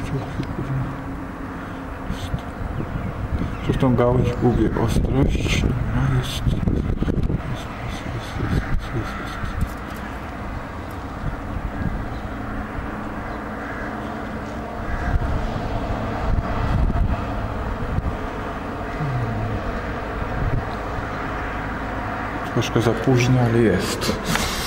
Zresztą gałąź gubię ostrość. No jest. Troszkę za późno, ale jest.